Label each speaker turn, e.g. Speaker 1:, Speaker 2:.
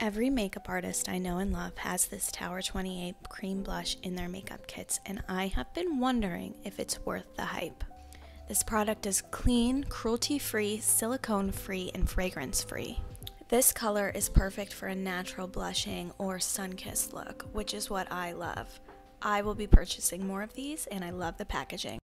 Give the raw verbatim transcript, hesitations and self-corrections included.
Speaker 1: Every makeup artist I know and love has this Tower twenty-eight cream blush in their makeup kits, and I have been wondering if it's worth the hype. This product is clean, cruelty-free, silicone-free, and fragrance-free. This color is perfect for a natural blushing or sun-kissed look, which is what I love. I will be purchasing more of these, and I love the packaging.